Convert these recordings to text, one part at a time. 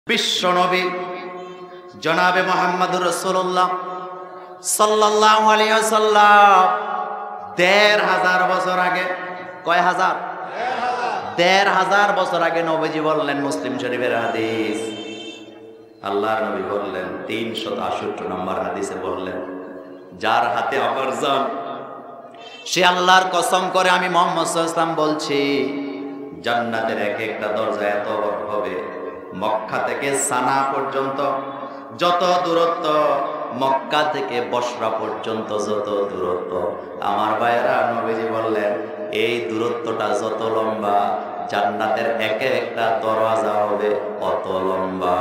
বিশ্বনবী জনাবে মুহাম্মদুর রাসূলুল্লাহ সাল্লাল্লাহু আলাইহি ওয়াসাল্লাম ১৫০০ বছর আগে, কয় হাজার? ১৫০০ বছর আগে নবীজি বললেন, মুসলিম শরীফের হাদিস, আল্লাহর নবী বললেন ৩৬৮ নম্বর হাদিসে বললেন, যার হাতে অপরজন সে আল্লাহর কসম করে আমি মুহাম্মদ সাল্লাল্লাহু আলাইহি ওয়াসাল্লাম বলছি, জান্নাতের এক একটা দরজা এত বড় হবে, মক্কা থেকে সানা পর্যন্ত যত দূরত্ব, মক্কা থেকে বসরা পর্যন্ত যত দূরত্ব, আমার ভাইয়েরা, নবীজি বললেন এই দূরত্বটা যত লম্বা, জান্নাতের এক একটা দরজা হবে অত লম্বা।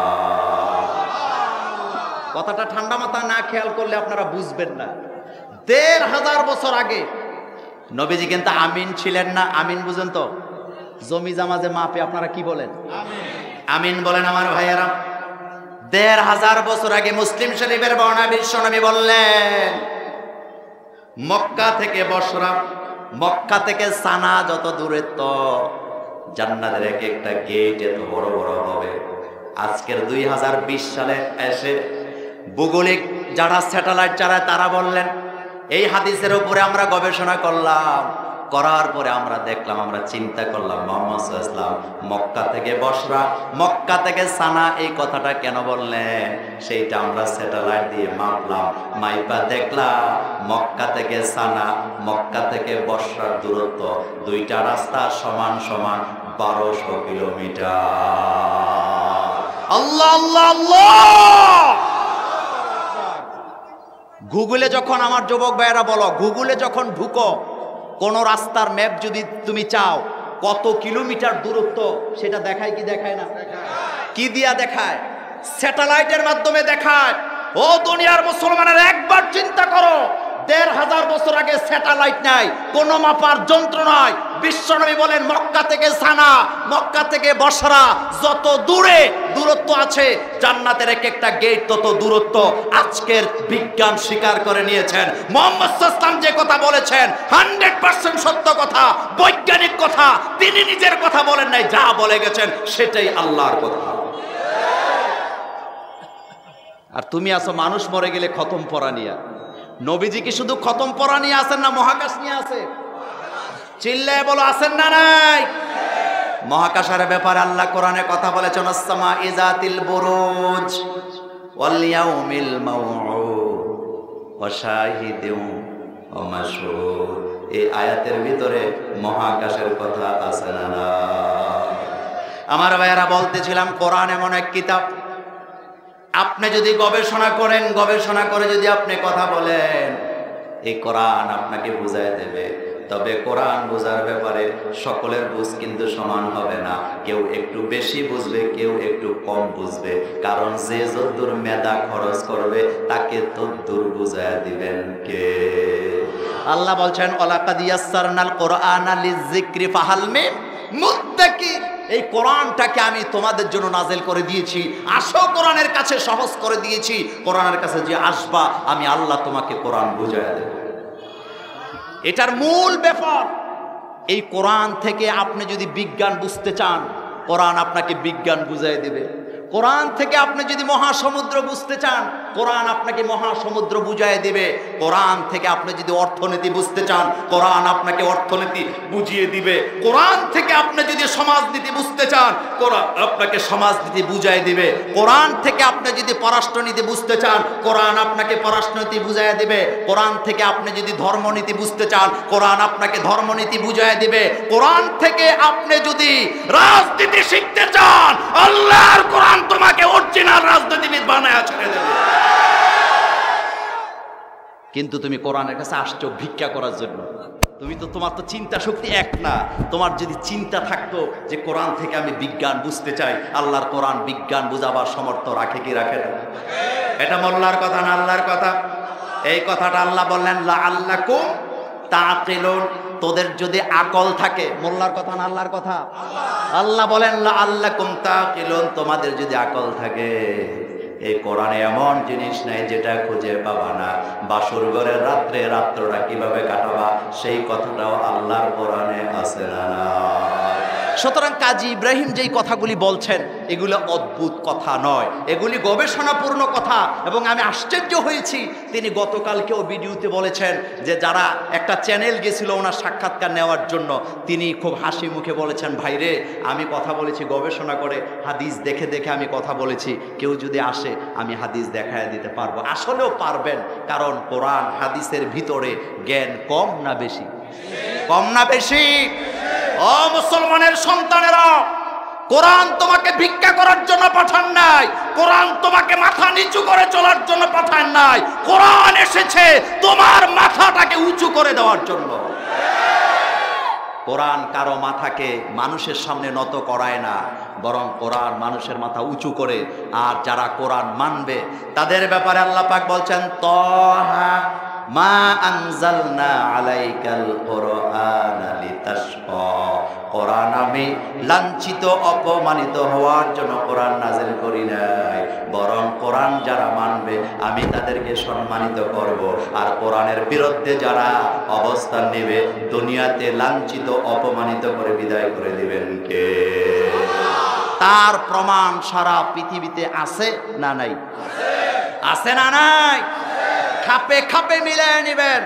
কথাটা ঠান্ডা মাথা না খেয়াল করলে আপনারা বুঝবেন না। ১৫০০ বছর আগে নবীজি কিন্তু আমিন ছিলেন না। আমিন বুঝেন তো? জমি জামাজে মাপে আপনারা কি বলেন? আমিন বলেন আমার ভাইয়েরা। ১৫০০ বছর আগে মুসলিম শরীফের বর্ণনা বিশ্বনবী বললেন, মক্কা থেকে বসরা, মক্কা থেকে সানা যত দূরত্ব, জান্নাতের এক একটা গেট এত বড় বড় হবে। আজকের ২০২০ সালে এসে ভৌগোলিক যারা স্যাটেলাইট চালায় তারা বললেন, এই হাদিসের উপরে আমরা গবেষণা করলাম, করার পরে আমরা দেখলাম, আমরা চিন্তা করলাম, মুহাম্মদ সাল্লাল্লাহু আলাইহি ওয়াসাল্লাম মক্কা থেকে বসরা, মক্কা থেকে সানা এই কথাটা কেন বললেন, সেইটা আমরা স্যাটেলাইট দিয়ে মাপলাম, মাইপা দেখলাম মক্কা থেকে সানা, মক্কা থেকে বসরার দূরত্ব, দুইটা রাস্তা সমান সমান ১২০০ কিলোমিটার। আল্লাহ আল্লাহ আল্লাহ। গুগলে যখন, আমার যুবক ভাইয়েরা বলো, গুগলে যখন ঢুকো, কোন রাস্তার ম্যাপ যদি তুমি চাও কত কিলোমিটার দূরত্ব, সেটা দেখায় কি দেখায় না? কি দিয়া দেখায়? স্যাটেলাইটের মাধ্যমে দেখায়। ও দুনিয়ার মুসলমানের, একবার চিন্তা করো, ১৫০০ বছর আগে স্যাটেলাইট নাই, কোন মাপার যন্ত্র নয়। বিশ্বনবী বলেন মক্কা থেকে সানা, মক্কা থেকে বসরা যত দূরে দূরত্ব আছে, জান্নাতের এক একটা গেট তত দূরত্ব। আজকের বিজ্ঞান স্বীকার করে নিয়েছেন, মুহাম্মদ সাল্লাল্লাহু আলাইহি ওয়াসাল্লাম যে কথা বলেছেন 100% সত্য কথা, বৈজ্ঞানিক কথা, তিনি নিজের কথা বলেন নাই, যা বলে গেছেন সেটাই আল্লাহর কথা। আর তুমি আছো মানুষ মরে গেলে খতম পড়া নিয়ে। নবীজি কি শুধু খতম পড়া নিয়ে আছেন না মহাকাশ নিয়ে আছে? চিল্লায় বলো, আছেন না নাই? মহাকাশের ব্যাপারে আল্লাহ কোরআনে কথা বলেছেন, আসসামা ইযাতিল বুরুজ ওয়াল ইয়াউমিল মাউউদ ওয়া শাহিদিন ওয়া মাশহুদ। এই আয়াতের ভিতরে মহাকাশের কথা আছে না না? আমার ভাইয়েরা, বলতেছিলাম কোরআন এমন এক কিতাব, আপনি যদি গবেষণা করেন, গবেষণা করে যদি আপনি কথা বলেন, এই কোরআন আপনাকে বুঝায় দেবে। তবে কোরআন বোঝার ব্যাপারে সকলের বুঝ কিন্তু সমান হবে না, কেউ একটু বেশি বুঝবে, কেউ একটু কম বুঝবে, কারণ যে যদ্দূর মেধা খরচ করবে তাকে তদ্দূর বুঝায় দিবেন কে? আল্লাহ বলছেন, ওয়ালাকাদ ইয়াসসারনাল কোরআনা লিযিকরি ফাহাল মিন মুদ্দাকির। এই কোরআনটাকে আমি তোমাদের জন্য নাজিল করে দিয়েছি, আসো কোরআনের কাছে, সহজ করে দিয়েছি। কোরআনের কাছে যে আসবা, আমি আল্লাহ তোমাকে কোরআন বুঝাইয়া দেব। এটার মূল ব্যাপার। এই কোরআন থেকে আপনি যদি বিজ্ঞান বুঝতে চান, কোরআন আপনাকে বিজ্ঞান বুঝাই দেবে। কোরআন থেকে আপনি যদি মহাসমুদ্র বুঝতে চান, কোরআন আপনাকে মহাসমুদ্র বুঝাই দেবে। কোরআন থেকে আপনি যদি অর্থনীতি বুঝতে চান, কোরআন আপনাকে অর্থনীতি বুঝিয়ে দিবে। কোরআন থেকে আপনি যদি সমাজনীতি বুঝতে চান, কোরআন আপনাকে সমাজনীতি বুঝাই দিবে। কোরআন থেকে আপনি যদি পররাষ্ট্রনীতি বুঝতে চান, কোরআন আপনাকে পররাষ্ট্রনীতি বুঝাই দিবে। কোরআন থেকে আপনি যদি ধর্মনীতি বুঝতে চান, কোরআন আপনাকে ধর্মনীতি বুঝাই দিবে। কোরআন থেকে আপনি যদি রাজনীতি শিখতে চান, আল্লাহর কোরআন তোমাকে অরিজিনাল রাজনীতিবিদ বানায় ছেড়ে দেবে। কিন্তু তুমি কোরআনের কাছে আসছো ভিক্ষা করার জন্য। তুমি তো, তোমার তো চিন্তা শক্তি এক না। তোমার যদি চিন্তা থাকতো যে কোরআন থেকে আমি বিজ্ঞান বুঝতে চাই, আল্লাহর কোরআন বিজ্ঞান বুঝাবার সমর্থ রাখে কি রাখে না? এটা মোল্লার কথা না আল্লাহর কথা? এই কথাটা আল্লাহ বললেন, লাআল্লাকুম তাকিলুন, তোদের যদি আকল থাকে। মোল্লার কথা না আল্লাহর কথা? আল্লাহ বলেন লাআল্লাকুম তাকিলুন, তোমাদের যদি আকল থাকে। এই কোরআনে এমন জিনিস নাই যেটা খুঁজে পাবা না। বাসর ঘরের রাত্রে রাত্রটা কিভাবে কাটাবা, সেই কথাটাও আল্লাহর কোরআনে আছে না? সুতরাং কাজী ইব্রাহিম যেই কথাগুলি বলছেন এগুলো অদ্ভুত কথা নয়, এগুলি গবেষণাপূর্ণ কথা। এবং আমি আশ্চর্য হয়েছি, তিনি গতকালকেও ভিডিওতে বলেছেন যে যারা একটা চ্যানেল গেছিল ওনার সাক্ষাৎকার নেওয়ার জন্য, তিনি খুব হাসি মুখে বলেছেন, ভাইরে আমি কথা বলেছি গবেষণা করে, হাদিস দেখে দেখে আমি কথা বলেছি, কেউ যদি আসে আমি হাদিস দেখায় দিতে পারবো। আসলেও পারবেন, কারণ কোরআন হাদিসের ভিতরে জ্ঞান কম না বেশি? কম না বেশি? ও মুসলমানের সন্তানেরা, কোরআন তোমাকে ভিক্ষা করার জন্য পাঠান নাই, কোরআন তোমাকে মাথা নিচু করে চলার জন্য পাঠান নাই, কোরআন এসেছে তোমার মাথাটাকে উঁচু করে দেওয়ার জন্য। কোরআন কারো মাথাকে মানুষের সামনে নত করায় না, বরং কোরআন মানুষের মাথা উঁচু করে। আর যারা কোরআন মানবে তাদের ব্যাপারে আল্লাহ পাক বলছেন, তাহা মা আনজালনা আলাইকাল কুরআনা লিতাশকা, কোরআন আমি লাঞ্ছিত অপমানিত হওয়ার জন্য কোরআন নাযিল করি নাই, বরং কোরআন যারা মানবে আমি তাদেরকে সম্মানিত করব। আর কোরআনের বিরুদ্ধে যারা অবস্থান নেবে দুনিয়াতে লাঞ্ছিত অপমানিত করে বিদায় করে দিবেন কে? তার প্রমাণ সারা পৃথিবীতে আছে না নাই? আছে না নাই? খাপে খাপে মিলিয়ে নেবেন।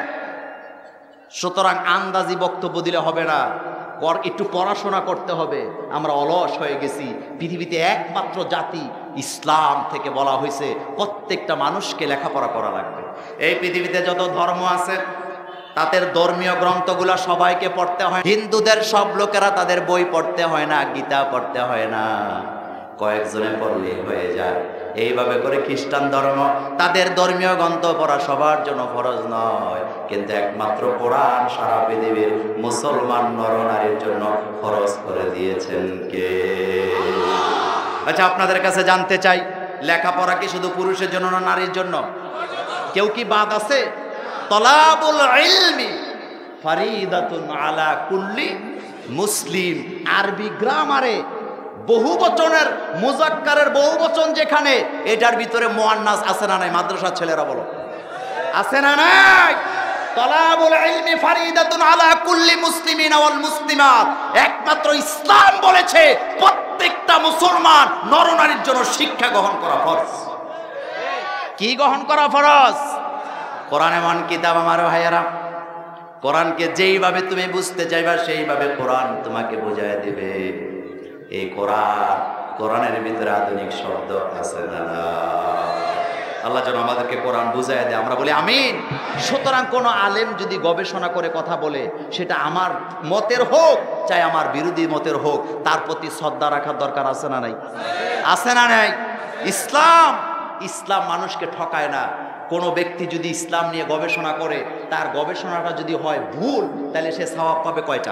সুতরাং আন্দাজি বক্তব্য দিলে হবে না, একটু পড়াশোনা করতে হবে। আমরা অলস হয়ে গেছি। পৃথিবীতে একমাত্র জাতি ইসলাম থেকে বলা হয়েছে প্রত্যেকটা মানুষকে লেখাপড়া করা লাগবে। এই পৃথিবীতে যত ধর্ম আছে তাদের ধর্মীয় গ্রন্থগুলো সবাইকে পড়তে হয়। হিন্দুদের সব লোকেরা তাদের বই পড়তে হয় না, গীতা পড়তে হয় না, কয়েকজনে পড়লেই হয়ে যায়। এইভাবে করে খ্রিস্টান ধর্ম তাদের ধর্মীয় গ্রন্থ পড়া সবার জন্য ফরজ নয়, কিন্তু একমাত্র কোরআন সারা পৃথিবীর মুসলমান নরনারীর জন্য ফরজ করে দিয়েছেন কে? আচ্ছা, আপনাদের কাছে জানতে চাই, লেখাপড়া কি শুধু পুরুষের জন্য না নারীর জন্য? কেউ কি বাদ আছে? তলাবুল ইলমি ফারিদাতুন আলা কুল্লি মুসলিম। আরবি গ্রামারে বহু বচনের মুজাক্কারের বহু বচন যেখানে, এটার ভিতরে মুআন্নাস আছে না নাই? মাদ্রাসার ছেলেরা বলো, আছে না নাই? তলাবুল ইলমি ফারিদাতুন আলা কুল্লি মুসলিমিন ওয়াল মুসলিমাত। একমাত্র ইসলাম বলেছে প্রত্যেকটা মুসলমান নরনারীর জন্য শিক্ষা গ্রহণ করা ফরজ। কি গ্রহণ করা ফরজ? কোরআন এমন কিতাব আমার ভাইয়েরা, কোরআনকে যেইভাবে তুমি বুঝতে চাইবা সেইভাবে কোরআন তোমাকে বুঝায় দিবে। এই কোরআনের ভিতরে আধুনিক শব্দ আছে না? আল্লাহ যেন আমাদেরকে কোরআন বুঝায় দেয়, আমরা বলি আমিন। সুতরাং কোনো আলেম যদি গবেষণা করে কথা বলে, সেটা আমার মতের হোক চাই আমার বিরোধী মতের হোক, তার প্রতি শ্রদ্ধা রাখার দরকার আছে না নাই? আছে না নাই? ইসলাম মানুষকে ঠকায় না। কোনো ব্যক্তি যদি ইসলাম নিয়ে গবেষণা করে, তার গবেষণাটা যদি হয় ভুল, তাহলে সে সওয়াব পাবে কয়টা?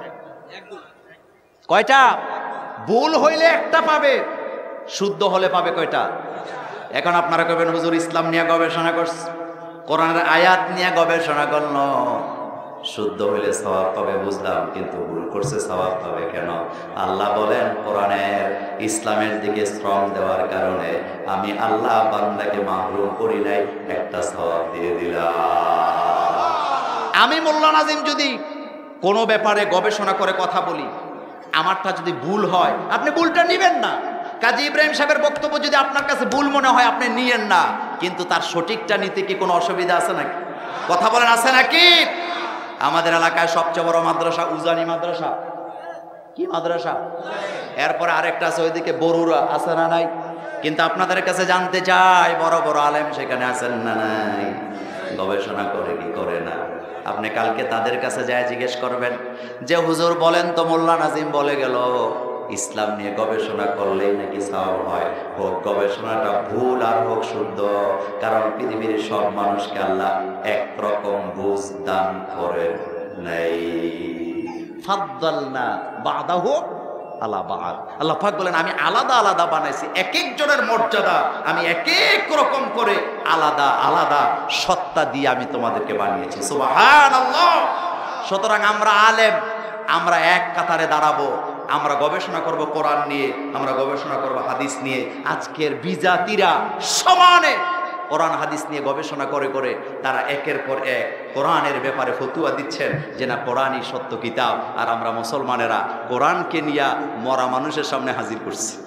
কয়টা? ভুল হইলে একটা পাবে, শুদ্ধ হলে পাবে কয়টা? এখন আপনারা কবেন, হুজুর ইসলাম নিয়ে গবেষণা করছে, কোরআনের আয়াত নিয়ে গবেষণা করলো, শুদ্ধ হইলে সওয়াব পাবে, বুঝলাম, কিন্তু ভুল করছে সওয়াব পাবে কেন? আল্লাহ বলেন, কোরআনের ইসলামের দিকে শ্রম দেওয়ার কারণে আমি আল্লাহ বান্দাকে মাহরুম করি নাই, একটা সওয়াব দিয়ে দিলাম। আমি মোল্লা নাজিম যদি কোনো ব্যাপারে গবেষণা করে কথা বলি, আমারটা যদি ভুল হয়, আপনি ভুলটা নিবেন না। কাজী ইব্রাহিম সাহেবের বক্তব্য যদি আপনার কাছে ভুল মনে হয়, আপনি নিয়েন না, কিন্তু তার সঠিকটা নিতে কি কোনো অসুবিধা আছে নাকি? কথা বলেন, আছে নাকি? আমাদের এলাকায় সবচেয়ে বড় মাদ্রাসা উজানি মাদ্রাসা। কি মাদ্রাসা? এরপরে আরেকটা আছে ওইদিকে বরুরা, আছে না নাই? কিন্তু আপনাদের কাছে জানতে চাই, বড় বড় আলেম সেখানে আছেন না নাই? গবেষণা করে কি করে না? আপনি কালকে তাদের কাছে যায় জিজ্ঞেস করবেন যে হুজুর বলেন তো, মোল্লা নাজিম বলে গেল ইসলাম নিয়ে গবেষণা করলেই নাকি সওয়াব হয়। হোক গবেষণাটা ভুল আর হোক শুদ্ধ, কারণ পৃথিবীর সব মানুষকে আল্লাহ একরকম বুঝ দান করে নাই। ফাদ্দালনা বাদাহু আলা বাদ। আল্লাহ পাক বলেন, আমি আলাদা আলাদা বানাইছি, এক একজনের মর্যাদা আমি এক এক রকম করে আলাদা আলাদা সত্তা দিয়ে আমি তোমাদেরকে বানিয়েছি। সুবহানাল্লাহ। সুতরাং আমরা আলেম, আমরা এক কাতারে দাঁড়াবো, আমরা গবেষণা করব কোরআন নিয়ে, আমরা গবেষণা করব হাদিস নিয়ে। আজকের বিজাতিরা সমানে কোরআন হাদিস নিয়ে গবেষণা করে করে তারা একের পর এক কোরআনের ব্যাপারে ফতুয়া দিচ্ছেন যে না কোরআনই সত্য কিতাব। আর আমরা মুসলমানেরা কোরআনকে নিয়ে মরা মানুষের সামনে হাজির করছি।